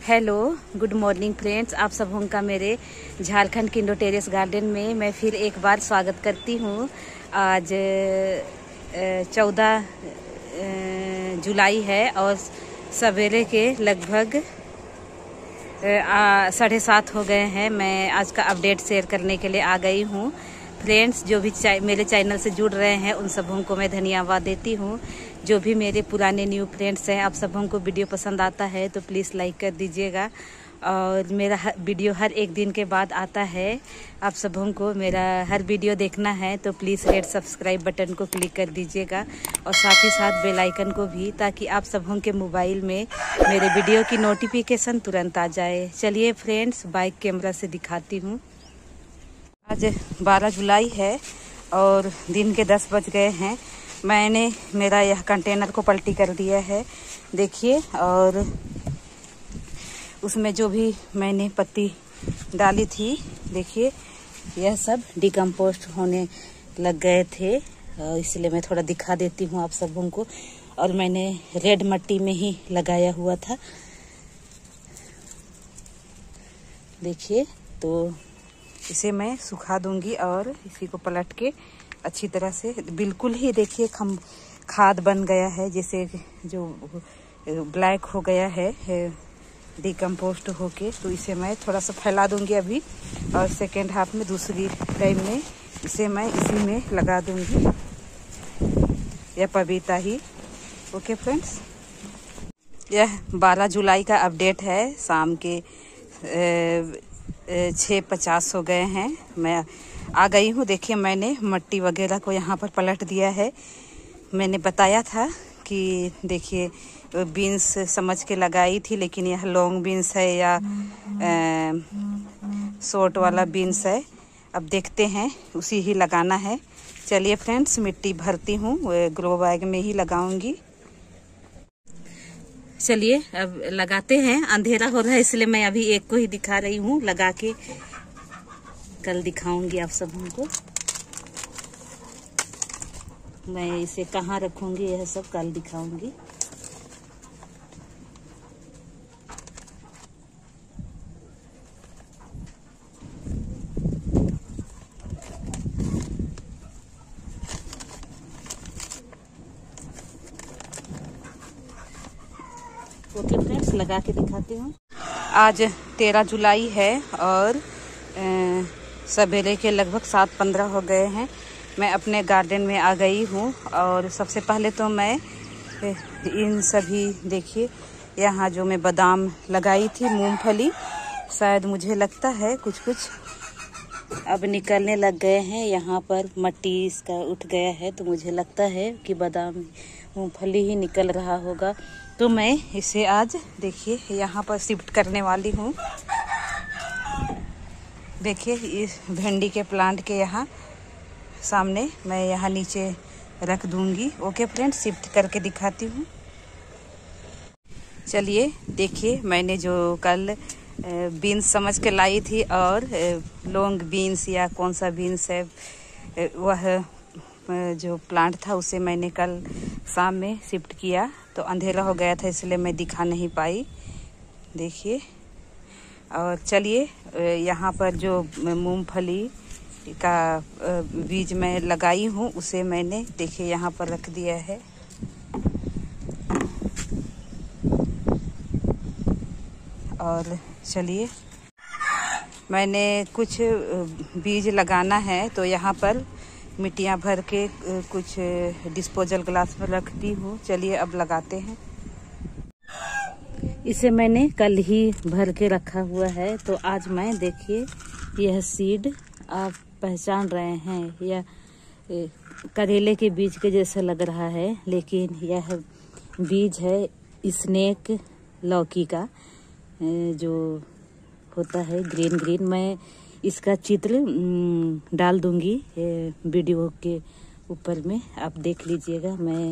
Hello, good morning friends. आप सबों का मेरे झारखंड किंडो टेरेस गार्डन में मैं फिर एक बार स्वागत करती हूँ। आज 14 जुलाई है और सवेरे के लगभग 7:30 हो गए हैं। मैं आज का अपडेट शेयर करने के लिए आ गई हूँ। फ्रेंड्स, जो भी मेरे चैनल से जुड़ रहे हैं उन सबों को मैं धन्यवाद देती हूँ। जो भी मेरे पुराने न्यू फ्रेंड्स हैं, आप सबों को वीडियो पसंद आता है तो प्लीज़ लाइक कर दीजिएगा। और मेरा वीडियो हर एक दिन के बाद आता है। आप सबों को मेरा हर वीडियो देखना है तो प्लीज़ रेड सब्सक्राइब बटन को क्लिक कर दीजिएगा और साथ ही साथ बेल आइकन को भी, ताकि आप सबों के मोबाइल में मेरे वीडियो की नोटिफिकेशन तुरंत आ जाए। चलिए फ्रेंड्स, बाइक कैमरा से दिखाती हूँ। आज 12 जुलाई है और दिन के 10 बज गए हैं। मैंने मेरा यह कंटेनर को पलटी कर दिया है, देखिए। और उसमें जो भी मैंने पत्ती डाली थी, देखिए, यह सब डिकम्पोस्ट होने लग गए थे। इसलिए मैं थोड़ा दिखा देती हूँ आप सबों को। और मैंने रेड मिट्टी में ही लगाया हुआ था, देखिए। तो इसे मैं सुखा दूंगी और इसी को पलट के अच्छी तरह से, बिल्कुल ही देखिए खाद बन गया है, जैसे जो ब्लैक हो गया है डिकम्पोस्ट होके। तो इसे मैं थोड़ा सा फैला दूंगी अभी, और सेकेंड हाफ में दूसरी टाइम में इसे मैं इसी में लगा दूंगी, यह पपीता ही। ओके फ्रेंड्स, यह 12 जुलाई का अपडेट है। शाम के 6:50 हो गए हैं। मैं आ गई हूँ। देखिए, मैंने मिट्टी वगैरह को यहाँ पर पलट दिया है। मैंने बताया था कि देखिए बीन्स समझ के लगाई थी, लेकिन यह लॉन्ग बीन्स है या शॉर्ट वाला बीन्स है। अब देखते हैं, उसी ही लगाना है। चलिए फ्रेंड्स, मिट्टी भरती हूँ, ग्रो बैग में ही लगाऊंगी। चलिए अब लगाते हैं। अंधेरा हो रहा है इसलिए मैं अभी एक को ही दिखा रही हूँ, लगा के कल दिखाऊंगी आप सबों को। मैं इसे कहाँ रखूंगी यह सब कल दिखाऊंगी। ओके फ्रेंड्स, लगा के दिखाती हूँ। आज 13 जुलाई है और सवेरे के लगभग 7:15 हो गए हैं। मैं अपने गार्डन में आ गई हूँ और सबसे पहले तो मैं इन सभी, देखिए, यहाँ जो मैं बादाम लगाई थी, मूंगफली, शायद मुझे लगता है कुछ अब निकलने लग गए हैं। यहाँ पर मिट्टी इसका उठ गया है तो मुझे लगता है कि बादाम मूंगफली ही निकल रहा होगा। तो मैं इसे आज, देखिए, यहाँ पर शिफ्ट करने वाली हूँ। देखिए, इस भिंडी के प्लांट के यहाँ सामने मैं यहाँ नीचे रख दूंगी। ओके फ्रेंड्स, शिफ्ट करके दिखाती हूँ। चलिए देखिए, मैंने जो कल बीन्स समझ के लाई थी, और लॉन्ग बीन्स या कौन सा बीन्स है, वह जो प्लांट था उसे मैंने कल शाम में शिफ्ट किया। तो अंधेरा हो गया था इसलिए मैं दिखा नहीं पाई, देखिए। और चलिए, यहाँ पर जो मूंगफली का बीज मैं लगाई हूँ उसे मैंने, देखिए, यहाँ पर रख दिया है। और चलिए, मैंने कुछ बीज लगाना है तो यहाँ पर मिट्टियाँ भर के कुछ डिस्पोजल ग्लास में रख दी हूँ। चलिए अब लगाते हैं। इसे मैंने कल ही भर के रखा हुआ है। तो आज मैं, देखिए, यह सीड आप पहचान रहे हैं, यह करेले के बीज के जैसा लग रहा है, लेकिन यह बीज है स्नेक लौकी का, जो होता है ग्रीन ग्रीन। मैं इसका चित्र डाल दूंगी वीडियो के ऊपर में, आप देख लीजिएगा। मैं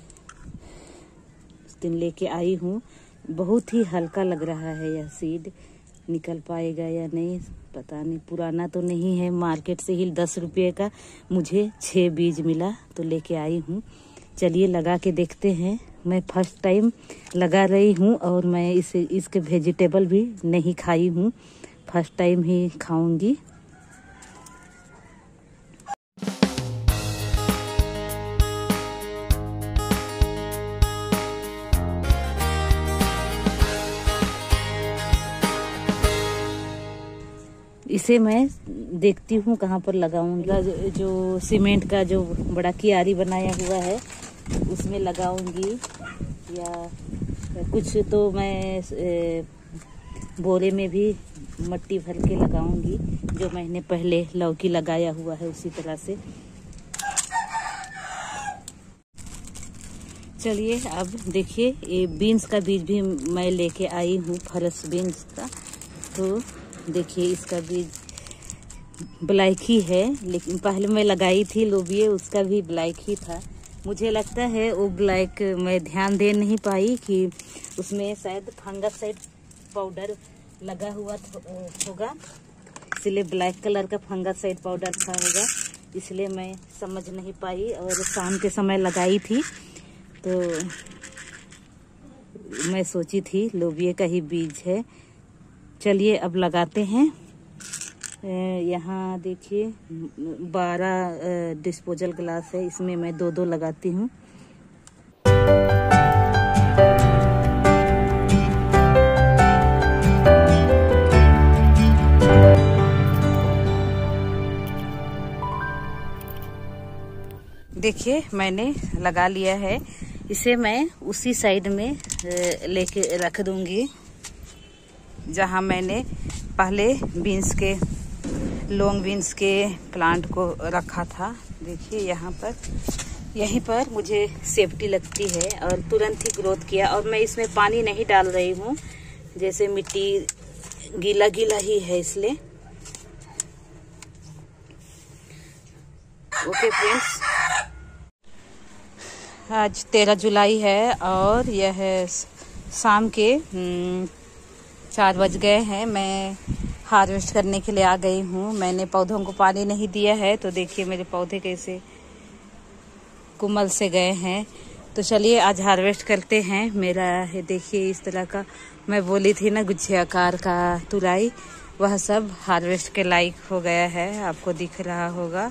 उस दिन लेके आई हूँ। बहुत ही हल्का लग रहा है यह सीड। निकल पाएगा या नहीं पता नहीं। पुराना तो नहीं है, मार्केट से ही 10 रुपये का मुझे 6 बीज मिला तो लेके आई हूँ। चलिए लगा के देखते हैं। मैं फर्स्ट टाइम लगा रही हूँ और मैं इसके वेजिटेबल भी नहीं खाई हूँ, फर्स्ट टाइम ही खाऊंगी। इसे मैं देखती हूँ कहाँ पर लगाऊंगी। जो सीमेंट का जो बड़ा कियारी बनाया हुआ है उसमें लगाऊंगी, या कुछ तो मैं बोरे में भी मट्टी भर के लगाऊंगी, जो मैंने पहले लौकी लगाया हुआ है उसी तरह से। चलिए अब देखिए, ये बीन्स का बीज भी मैं लेके आई हूँ, फरस बीन्स का। तो देखिए इसका बीज ब्लैक ही है, लेकिन पहले मैं लगाई थी लोबिया, उसका भी ब्लैक ही था। मुझे लगता है वो ब्लैक मैं ध्यान दे नहीं पाई कि उसमें शायद फंगसाइड पाउडर लगा हुआ होगा, इसलिए ब्लैक कलर का फंगसाइड पाउडर था होगा, इसलिए मैं समझ नहीं पाई। और शाम के समय लगाई थी तो मैं सोची थी लोबिया का ही बीज है। चलिए अब लगाते हैं। यहाँ देखिए 12 डिस्पोजल ग्लास है, इसमें मैं 2-2 लगाती हूँ। देखिए मैंने लगा लिया है, इसे मैं उसी साइड में लेके रख दूंगी जहाँ मैंने पहले बीन्स के लॉन्ग बीन्स के प्लांट को रखा था। देखिए यहाँ पर, यहीं पर मुझे सेफ्टी लगती है और तुरंत ही ग्रोथ किया। और मैं इसमें पानी नहीं डाल रही हूँ, जैसे मिट्टी गीला गीला ही है इसलिए। ओके फ्रेंड्स, आज 13 जुलाई है और यह है शाम के 4 बज गए हैं। मैं हार्वेस्ट करने के लिए आ गई हूँ। मैंने पौधों को पानी नहीं दिया है, तो देखिए मेरे पौधे कैसे कुमल से गए हैं। तो चलिए आज हार्वेस्ट करते हैं। मेरा है देखिए इस तरह का, मैं बोली थी ना गुच्छे आकार का तुरई, वह सब हार्वेस्ट के लायक हो गया है, आपको दिख रहा होगा।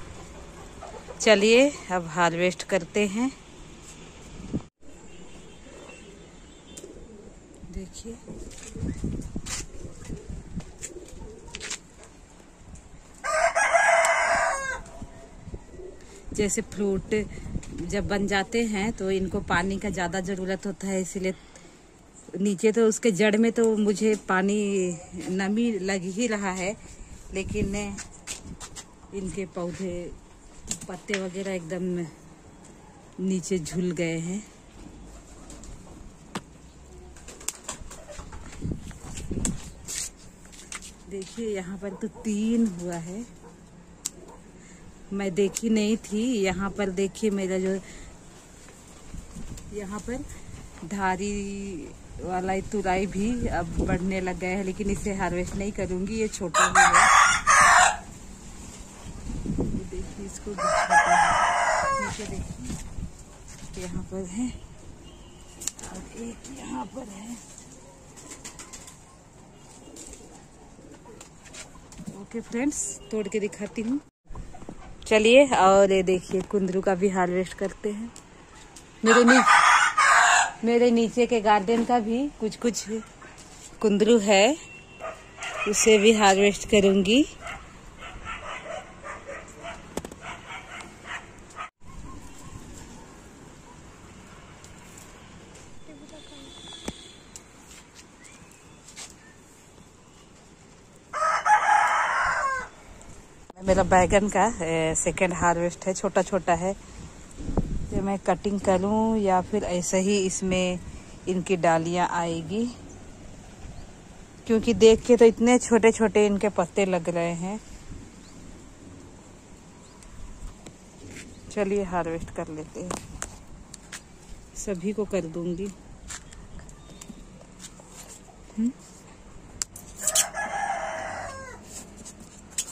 चलिए अब हार्वेस्ट करते हैं। देखिए जैसे फ्रूट जब बन जाते हैं तो इनको पानी का ज़्यादा ज़रूरत होता है, इसलिए नीचे तो उसके जड़ में तो मुझे पानी नमी लग ही रहा है, लेकिन इनके पौधे पत्ते वगैरह एकदम नीचे झुल गए हैं। देखिए यहाँ पर तो 3 हुआ है, मैं देखी नहीं थी। यहाँ पर देखिए मेरा जो यहाँ पर धारी वाला तुरई भी अब बढ़ने लग गया है, लेकिन इसे हार्वेस्ट नहीं करूँगी, ये छोटा ही है। देखिए इसको छोटा है, नीचे देखिए यहाँ पर है और एक यहाँ पर है। ओके फ्रेंड्स, तोड़ के दिखाती हूँ। चलिए और ये देखिए कुंदरू का भी हार्वेस्ट करते हैं। मेरे नीचे के गार्डन का भी कुछ कुछ कुंदरू है, उसे भी हार्वेस्ट करूंगी। मेरा बैगन का सेकंड हार्वेस्ट है, छोटा छोटा है। तो मैं कटिंग करूं या फिर ऐसे ही इसमें इनकी डालियां आएगी, क्योंकि देख के तो इतने छोटे छोटे इनके पत्ते लग रहे हैं। चलिए हार्वेस्ट कर लेते हैं, सभी को कर दूंगी।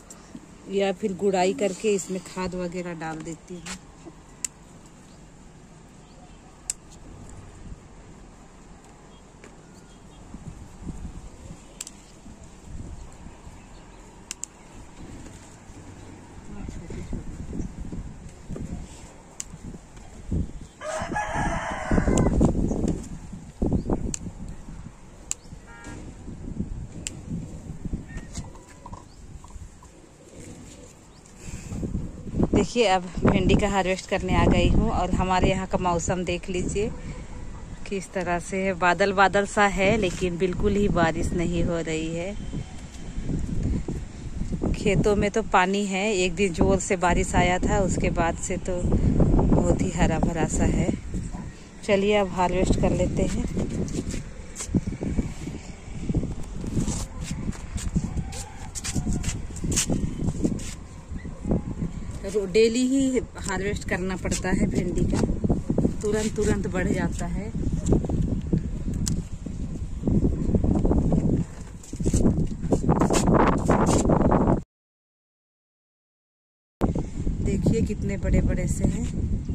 या फिर गुड़ाई करके इसमें खाद वगैरह डाल देती हूँ। देखिए अब भिंडी का हार्वेस्ट करने आ गई हूँ और हमारे यहाँ का मौसम देख लीजिए किस तरह से है। बादल बादल सा है लेकिन बिल्कुल ही बारिश नहीं हो रही है। खेतों में तो पानी है, एक दिन जोर से बारिश आया था, उसके बाद से तो बहुत ही हरा भरा सा है। चलिए अब हार्वेस्ट कर लेते हैं। डेली ही हार्वेस्ट करना पड़ता है भिंडी का, तुरंत तुरंत बढ़ जाता है। देखिए कितने बड़े बड़े से हैं।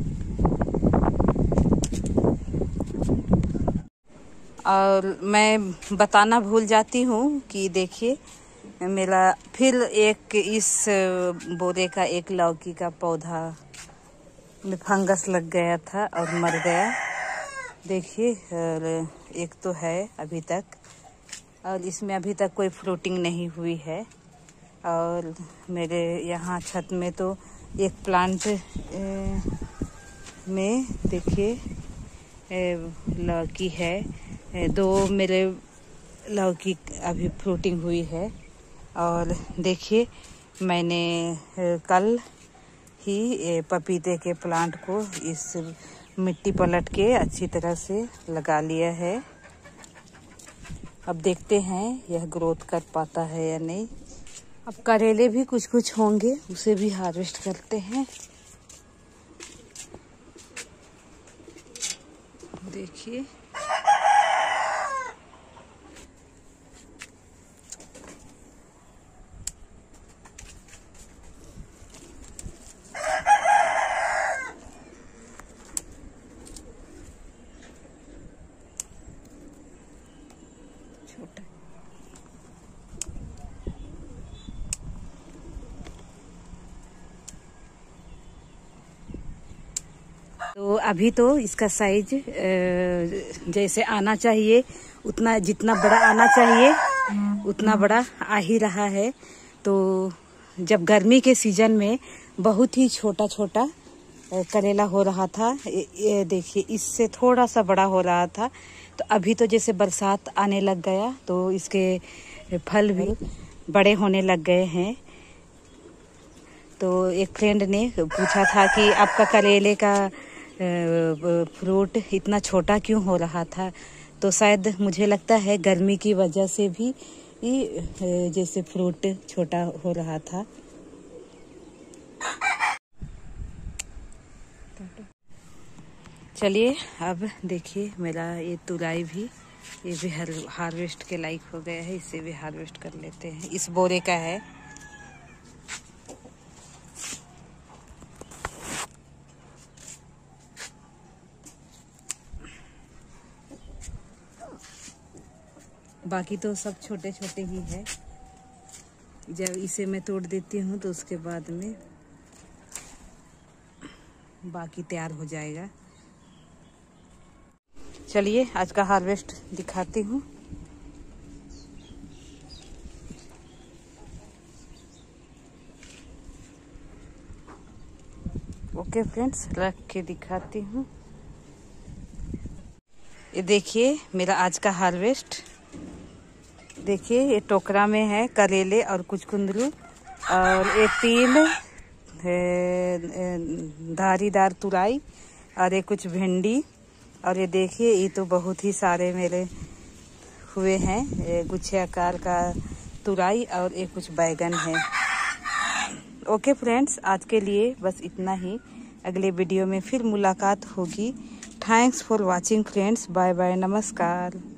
और मैं बताना भूल जाती हूँ कि देखिए मेरा फिर एक इस बोरे का एक लौकी का पौधा में फंगस लग गया था और मर गया। देखिए एक तो है अभी तक, और इसमें अभी तक कोई फ्रूटिंग नहीं हुई है। और मेरे यहाँ छत में तो एक प्लांट में देखिए लौकी है, दो मेरे लौकी अभी फ्रूटिंग हुई है। और देखिए मैंने कल ही पपीते के प्लांट को इस मिट्टी पलट के अच्छी तरह से लगा लिया है। अब देखते हैं यह ग्रोथ कर पाता है या नहीं। अब करेले भी कुछ कुछ होंगे, उसे भी हार्वेस्ट करते हैं। देखिए छोटा तो अभी तो इसका साइज जैसे आना चाहिए उतना, जितना बड़ा आना चाहिए उतना बड़ा आ ही रहा है। तो जब गर्मी के सीजन में बहुत ही छोटा छोटा करेला हो रहा था, ये देखिए इससे थोड़ा सा बड़ा हो रहा था। तो अभी तो जैसे बरसात आने लग गया तो इसके फल भी बड़े होने लग गए हैं। तो एक फ्रेंड ने पूछा था कि आपका करेले का फ्रूट इतना छोटा क्यों हो रहा था, तो शायद मुझे लगता है गर्मी की वजह से भी जैसे फ्रूट छोटा हो रहा था। चलिए अब देखिए मेरा ये तुरई भी, ये भी हार्वेस्ट के लायक हो गया है, इसे भी हार्वेस्ट कर लेते हैं। इस बोरे का है। बाकी तो सब छोटे छोटे ही है। जब इसे मैं तोड़ देती हूँ तो उसके बाद में बाकी तैयार हो जाएगा। चलिए आज का हार्वेस्ट दिखाती हूँ। ओके फ्रेंड्स, रख के दिखाती हूँ। ये देखिए मेरा आज का हार्वेस्ट। देखिए ये टोकरा में है करेले और कुछ कुंदरू, और ये 3 धारीदार तुरई, और ये कुछ भिंडी, और ये देखिए ये तो बहुत ही सारे मेरे हुए हैं गुच्छे आकार का तुरई, और ये कुछ बैगन है। ओके फ्रेंड्स, आज के लिए बस इतना ही। अगले वीडियो में फिर मुलाकात होगी। Thanks for watching friends. Bye bye, नमस्कार।